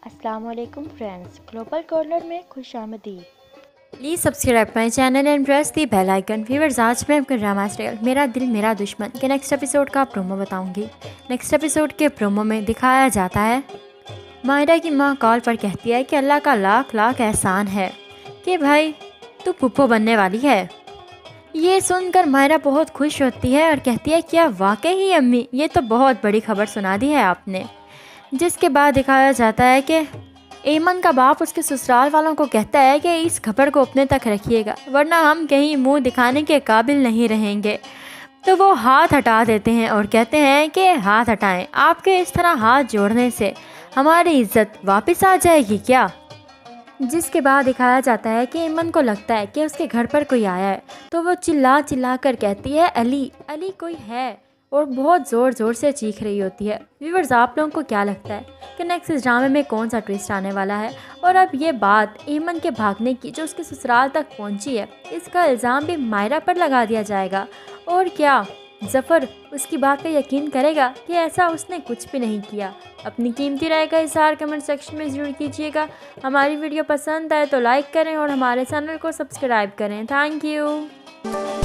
अस्सलाम वालेकुम friends, global corner में खुशामदीद। Please subscribe my channel and press the bell icon. Viewers, आज मैं आपको ड्रामा सीरियल मेरा दिल मेरा दुश्मन के नेक्स्ट एपिसोड का प्रोमो बताऊंगी। नेक्स्ट एपिसोड के प्रोमो में दिखाया जाता है मायरा की माँ कॉल पर कहती है कि अल्लाह का लाख लाख एहसान है कि भाई तू पुप्पो बनने वाली है। ये सुनकर मायरा बहुत खुश होती है और कहती है क्या वाकई ही अम्मी, ये तो बहुत बड़ी खबर सुना दी है आपने। जिसके बाद दिखाया जाता है कि एमन का बाप उसके ससुराल वालों को कहता है कि इस खबर को अपने तक रखिएगा वरना हम कहीं मुंह दिखाने के काबिल नहीं रहेंगे। तो वो हाथ हटा देते हैं और कहते हैं कि हाथ हटाएं, आपके इस तरह हाथ जोड़ने से हमारी इज्जत वापस आ जाएगी क्या। जिसके बाद दिखाया जाता है कि एमन को लगता है कि उसके घर पर कोई आया है, तो वो चिल्ला चिल्ला कर कहती है अली अली कोई है, और बहुत ज़ोर ज़ोर से चीख रही होती है। व्यूअर्स, आप लोगों को क्या लगता है कि नेक्स्ट इस ड्रामे में कौन सा ट्विस्ट आने वाला है। और अब ये बात एमन के भागने की जो उसके ससुराल तक पहुंची है, इसका इल्ज़ाम भी मायरा पर लगा दिया जाएगा। और क्या जफ़र उसकी बात का यकीन करेगा कि ऐसा उसने कुछ भी नहीं किया। अपनी कीमती राय का इज़हार कमेंट सेक्शन में ज़रूर कीजिएगा। हमारी वीडियो पसंद आए तो लाइक करें और हमारे चैनल को सब्सक्राइब करें। Thank you.